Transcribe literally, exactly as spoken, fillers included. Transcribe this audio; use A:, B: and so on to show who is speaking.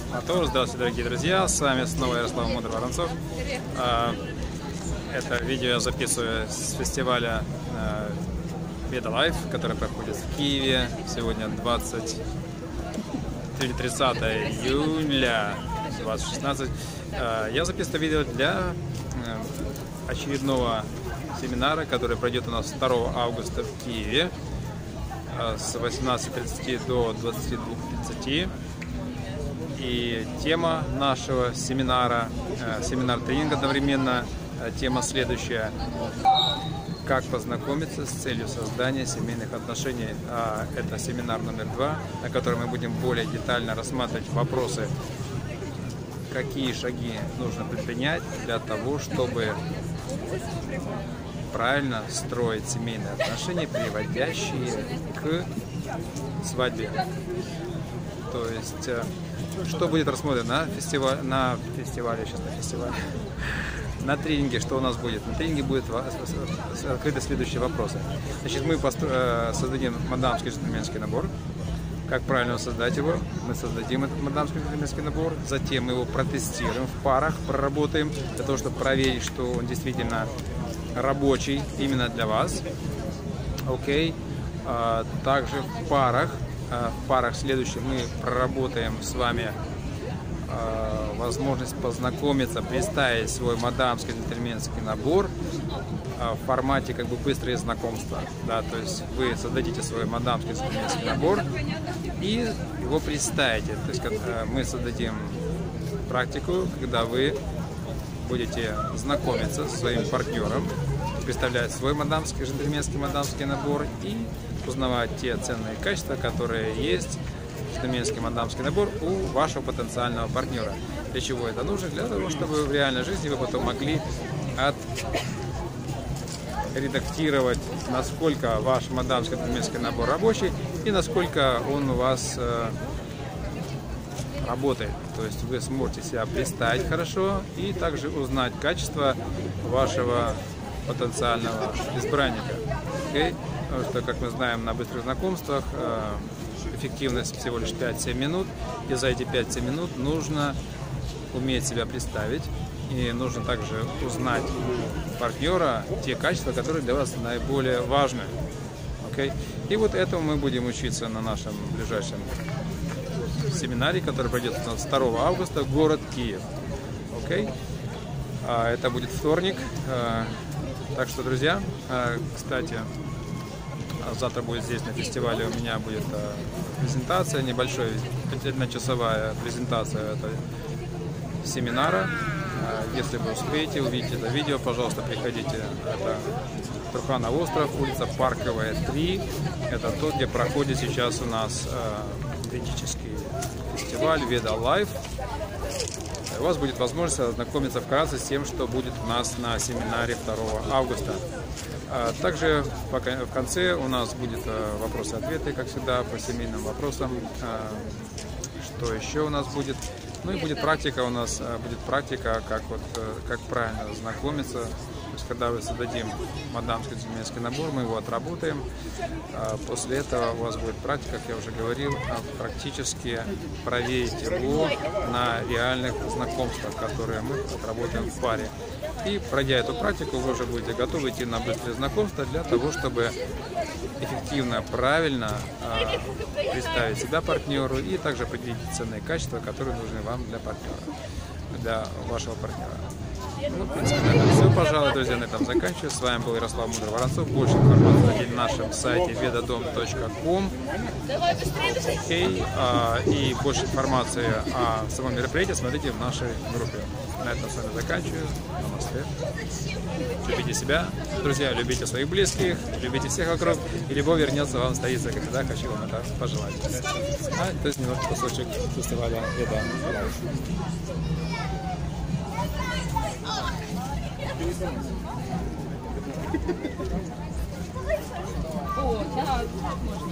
A: Мотор. Здравствуйте, дорогие друзья, с вами снова Ярослав Мудрый Воронцов. Это видео я записываю с фестиваля Веда Лайф, который проходит в Киеве. Сегодня двадцать тридцатое июля две тысячи шестнадцатого. Я записываю видео для очередного семинара, который пройдет у нас второго августа в Киеве с восемнадцати тридцати до двадцати двух тридцати. И тема нашего семинара, семинар-тренинг одновременно, тема следующая: как познакомиться с целью создания семейных отношений. Это семинар номер два, на котором мы будем более детально рассматривать вопросы, какие шаги нужно предпринять для того, чтобы правильно строить семейные отношения, приводящие к свадьбе. То есть, что будет рассмотрено на фестивале, на фестивале, сейчас на фестивале, на тренинге, что у нас будет? На тренинге будет открыты следующие вопросы. Значит, мы создадим мадамский джентльменский набор. Как правильно создать его? Мы создадим этот мадамский джентльменский набор, затем мы его протестируем в парах, проработаем, для того, чтобы проверить, что он действительно рабочий именно для вас. Окей. Также в парах, в парах следующих мы проработаем с вами возможность познакомиться, представить свой мадамский джентльменский набор в формате как бы быстрые знакомства. Да, то есть вы создадите свой мадамский джентльменский набор и его представите. То есть мы создадим практику, когда вы будете знакомиться со своим партнером, представлять свой мадамский джентльменский мадамский набор и узнавать те ценные качества, которые есть джентльменский мадамский набор у вашего потенциального партнера. Для чего это нужно? Для того, чтобы в реальной жизни вы потом могли отредактировать, насколько ваш мадамский джентльменский набор рабочий и насколько он у вас э, работает. То есть вы сможете себя представить хорошо и также узнать качество вашего потенциального избранника. Okay? Потому что, как мы знаем, на быстрых знакомствах э, эффективность всего лишь пять-семь минут, и за эти пять-семь минут нужно уметь себя представить, и нужно также узнать у партнера те качества, которые для вас наиболее важны. Okay? И вот этому мы будем учиться на нашем ближайшем семинаре, который пройдет у нас второго августа, город Киев. Okay? А, это будет вторник. А, так что, друзья, а, кстати, завтра будет здесь на фестивале у меня будет а, презентация, небольшая, одночасовая презентация этого семинара. А, если вы успеете увидеть это видео, пожалуйста, приходите. Это Труханов остров, улица Парковая, три. Это тот, где проходит сейчас у нас а, ведический фестиваль Веда Лайф. У вас будет возможность ознакомиться вкратце с тем, что будет у нас на семинаре второго августа. Также в конце у нас будет вопросы-ответы, как всегда, по семейным вопросам. Что еще у нас будет? Ну и будет практика у нас, будет практика, как, вот, как правильно знакомиться. То есть, когда вы создадим мадамский джентльменский набор, мы его отработаем. После этого у вас будет практика, как я уже говорил, практически проверить его на реальных знакомствах, которые мы отработаем в паре. И пройдя эту практику, вы уже будете готовы идти на быстрые знакомства для того, чтобы эффективно, правильно э, представить себя партнеру и также определить ценные качества, которые нужны вам для партнера, для вашего партнера. Ну, в принципе, на этом все. Пожалуй, друзья, на этом заканчиваю. С вами был Ярослав Мудрый Воронцов. Больше информации на нашем сайте ведадом точка ком. Okay. А, и больше информации о самом мероприятии смотрите в нашей группе. На этом с вами заканчиваю. Намасте. Любите себя, друзья, любите своих близких, любите всех вокруг, и любовь вернется вам в столице, как всегда, хочу вам это пожелать. А, то есть немножко кусочек фестиваля Веда Лайф. О, да.